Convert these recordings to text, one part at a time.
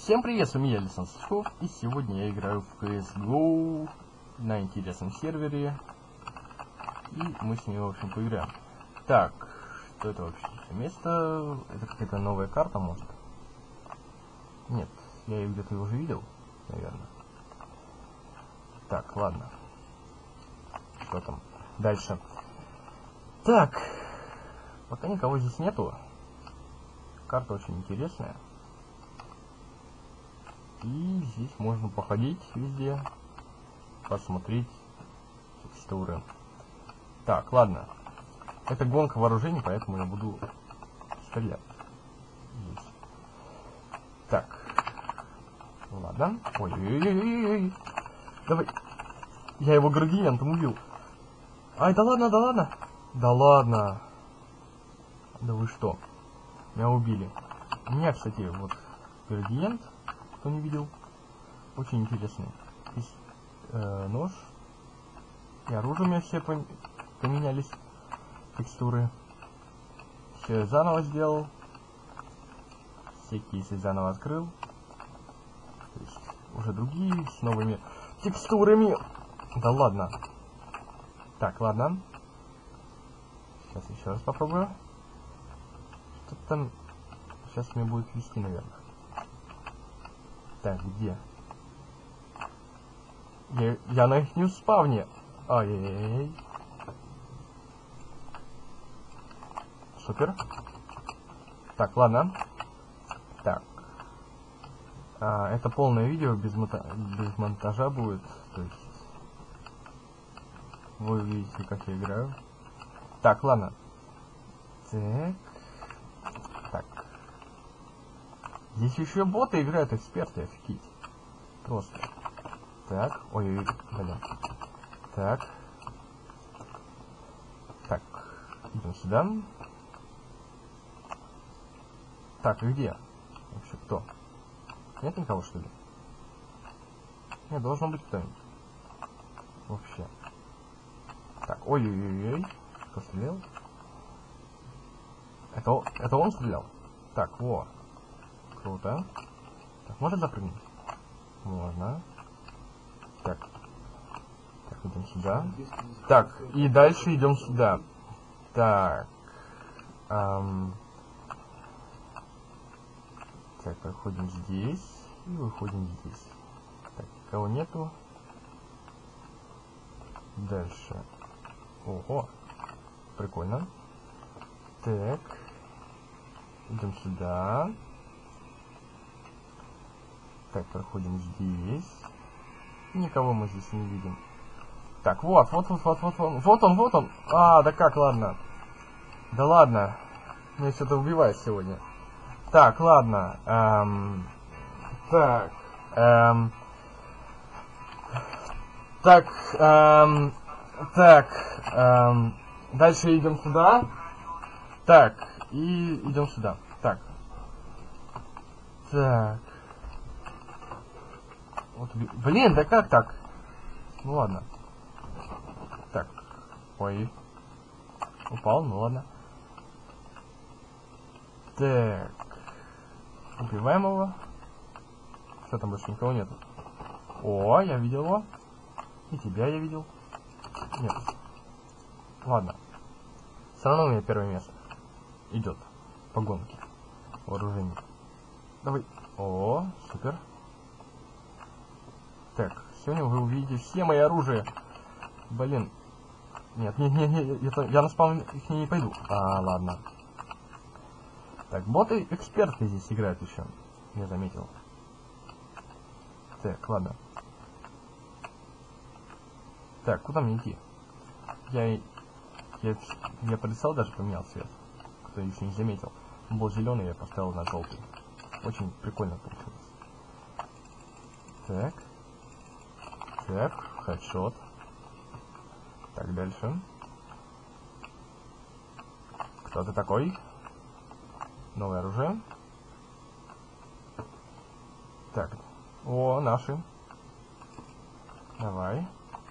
Всем привет, с вами я, Александр Сычков, и сегодня я играю в CSGO на интересном сервере, и мы с ним, в общем, поиграем. Так, что это вообще за место? Это какая-то новая карта, может? Нет, я ее где-то уже видел, наверное. Так, ладно. Что там? Дальше. Так, пока никого здесь нету. Карта очень интересная. И здесь можно походить везде, посмотреть текстуры. Так, ладно. Это гонка вооружений, поэтому я буду стрелять здесь. Так. Ладно. Ой-ой-ой-ой-ой. Давай. Я его градиентом убил. Ай, да ладно, да ладно. Да ладно. Да вы что? Меня убили. У меня, кстати, вот градиент, кто не видел, очень интересный. Здесь нож. И оружие у меня все поменялись. Текстуры. Все заново сделал. Все кейсы заново открыл. То есть уже другие с новыми текстурами. Да ладно. Так, ладно. Сейчас еще раз попробую. Что-то там сейчас мне будет вести, наверное. Так, где? Я на их не спавне. Ай-яй-яй. Супер. Так, ладно. Так. Это полное видео без монтажа будет. То есть вы увидите, как я играю. Так, ладно. Так. Так. Здесь еще боты играют, эксперты, офигеть. Просто. Так. Ой-ой-ой, блин. Так. Так. Идем сюда. Так, и где? Вообще кто? Нет никого, что ли? Нет, должно быть кто-нибудь. Вообще. Так, ой-ой-ой-ой. Кто стрелял? Это он стрелял? Так, во. Круто. Так, можно запрыгнуть? Можно. Так. Так, идем сюда. Так, и дальше идем сюда. Так. Так, проходим здесь и выходим здесь. Так, никого нету. Дальше. Ого. Прикольно. Так. Идем сюда. Так, проходим здесь. Никого мы здесь не видим. Так, вот он. А, да как, ладно. Да ладно. Меня что-то убивает сегодня. Так, ладно. Так. Дальше идем сюда. Так, и идем сюда. Так. Так. Вот, блин, да как так? Ну ладно. Так. Ой. Упал, ну ладно. Так. Убиваем его. Что там больше никого нету? О, я видел его. И тебя я видел. Нет. Ладно. Все равно у меня первое место. Идет. По гонке. Вооружение. Давай. О, супер. Так, сегодня вы увидите все мои оружия. Блин. Нет, я на спаун их не пойду. А, ладно. Так, боты-эксперты здесь играют еще. Я заметил. Так, ладно. Так, куда мне идти? Я прицел даже поменял цвет. Кто еще не заметил. Он был зеленый, я поставил на желтый. Очень прикольно получилось. Так. Так, хедшот. Так, дальше. Кто ты такой? Новое оружие. Так. О, наши. Давай.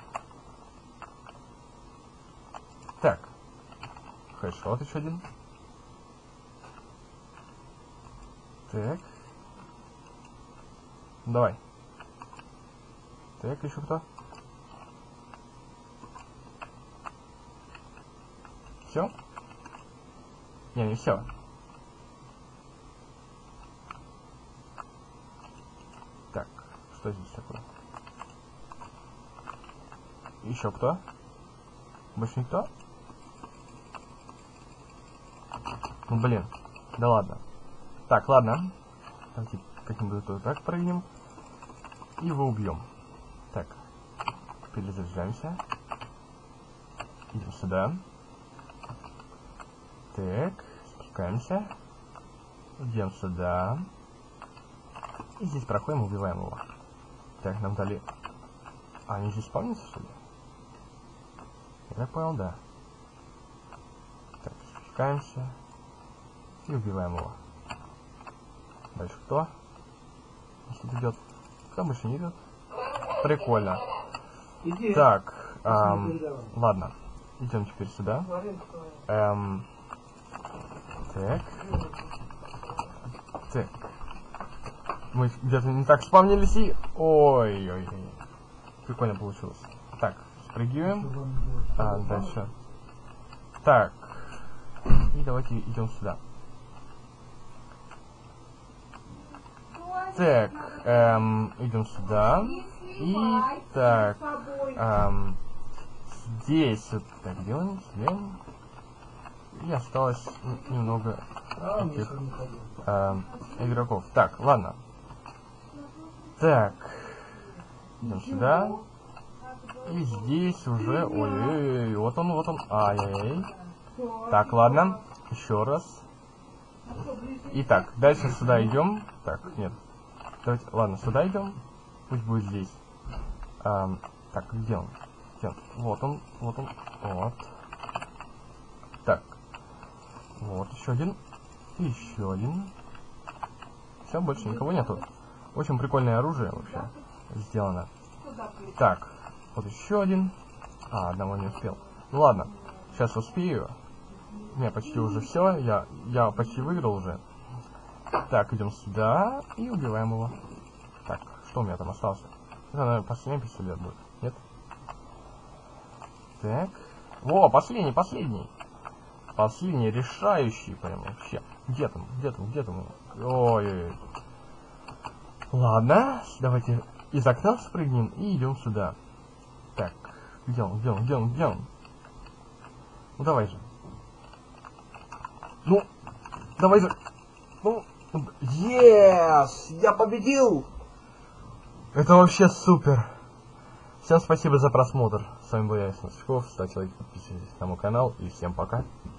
Так. Хэдшот еще один. Так. Давай. Так, еще кто? Все? Не все. Так, что здесь такое? Еще кто? Больше никто? Ну блин, да ладно. Так, ладно. Давайте как-нибудь вот так прыгнем. И его убьем. Так, перезаряжаемся. Идем сюда. Так, спускаемся. Идем сюда. И здесь проходим, убиваем его. Так, нам дали... А, они здесь спавнятся, что ли? Я так понял, да. Так, спускаемся. И убиваем его. Дальше кто? Что идет? Кто больше не идет? Прикольно. Так, ладно. Идем теперь сюда. Так. Так. Мы где-то не так спавнились и... Ой-ой-ой. Прикольно получилось. Так, спрыгиваем. Дальше. Так. И давайте идем сюда. Так, идем сюда. И так, здесь вот так делаем. И осталось немного этих игроков. Так, ладно. Так, идем сюда. И здесь уже... Ой-ой-ой, вот он. Ай-яй-яй. Так, ладно. Еще раз. Итак, дальше сюда идем. Так, нет. Давайте, ладно, сюда идем. Пусть будет здесь. Так, где он? Вот он. Вот. Так. Вот, еще один. И еще один. Все, больше никого нету. Очень прикольное оружие вообще сделано. Так, вот еще один. Одного не успел. Ну ладно, сейчас успею. Не, почти уже все. Я почти выиграл уже. Так, идем сюда и убиваем его. Так, что у меня там осталось? Это, наверное, последний пистолет будет. Нет? Так. Во, последний. Последний, решающий прям вообще. Где там? Ой-ой-ой. Ладно, давайте из окна спрыгнем и идем сюда. Так, где он? Ну давай же. Ну, давай же. Ну, yes! Я победил! Это вообще супер! Всем спасибо за просмотр. С вами был я, Снежков. Ставьте лайки, подписывайтесь на мой канал. И всем пока.